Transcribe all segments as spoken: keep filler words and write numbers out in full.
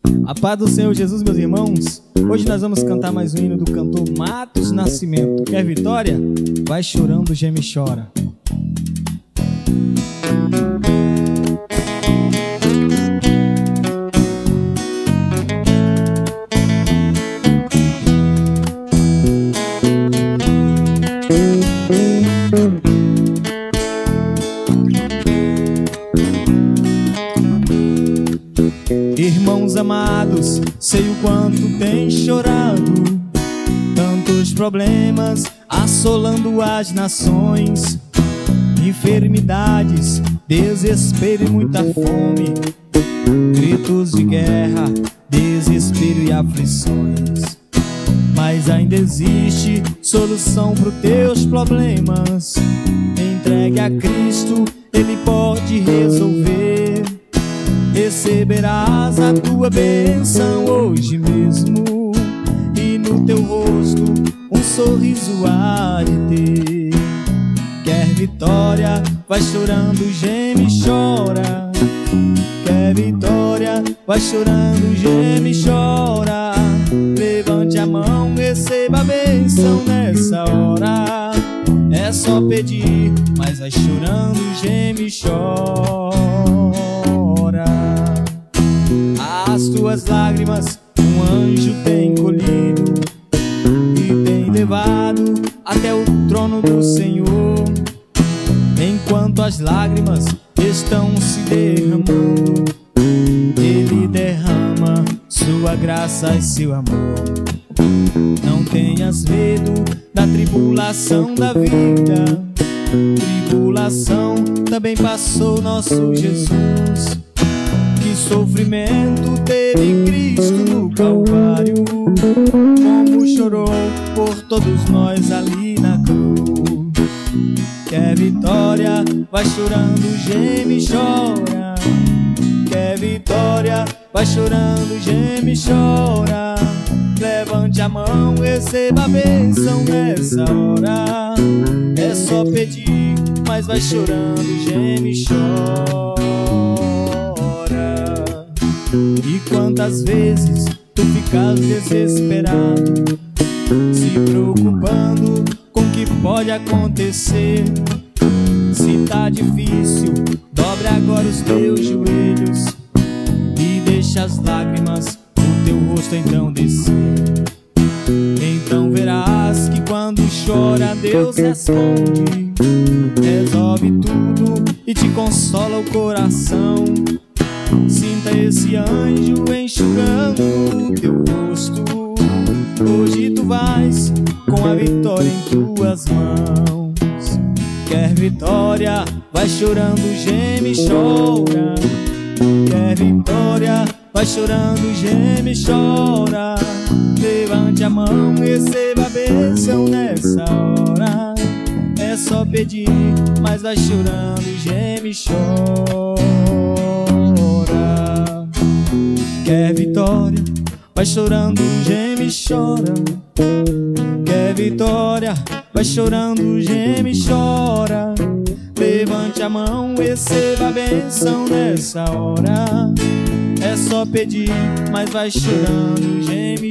A paz do Senhor Jesus, meus irmãos. Hoje nós vamos cantar mais um hino do cantor Matos Nascimento. Quer vitória? Vai chorando, geme e chora. Irmãos amados, sei o quanto tem chorado, tantos problemas assolando as nações, enfermidades, desespero e muita fome, gritos de guerra, desespero e aflições. Mas ainda existe solução para os teus problemas. Entregue a Cristo, Ele pode resolver. Receberás a tua bênção hoje mesmo, e no teu rosto um sorriso há de ter. Quer vitória? Vai chorando, geme e chora. Quer vitória? Vai chorando, geme e chora. Levante a mão, receba a bênção nessa hora. É só pedir, mas vai chorando, geme e chora. As tuas lágrimas um anjo tem colhido e tem levado até o trono do Senhor. Enquanto as lágrimas estão se derramando, Ele derrama sua graça e seu amor. Não tenhas medo da tribulação da vida. Tribulação também passou nosso Jesus. Que sofrimento teve Cristo no Calvário, como chorou por todos nós ali na cruz. Quer vitória? Vai chorando, geme e chora. Quer vitória? Vai chorando, geme e chora. Levante a mão, receba a bênção nessa hora. É só pedir, mas vai chorando, geme e chora. E quantas vezes tu ficas desesperado, se preocupando com o que pode acontecer. Se tá difícil, dobre agora os teus joelhos e deixa as lágrimas no teu rosto então descer. Então verás que quando chora Deus responde, resolve tudo e te consola o coração. Sinta esse anjo enxugando o teu rosto. Hoje tu vais com a vitória em tuas mãos. Quer vitória? Vai chorando, geme e chora. Quer vitória? Vai chorando, geme e chora. Levante a mão, receba a bênção nessa hora. É só pedir, mas vai chorando, geme e chora. Quer vitória? Vai chorando, geme e chora. Quer vitória? Vai chorando, geme e chora. Levante a mão, receba a bênção nessa hora. É só pedir, mas vai chorando, geme e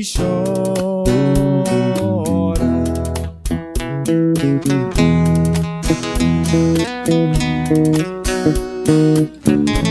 chora.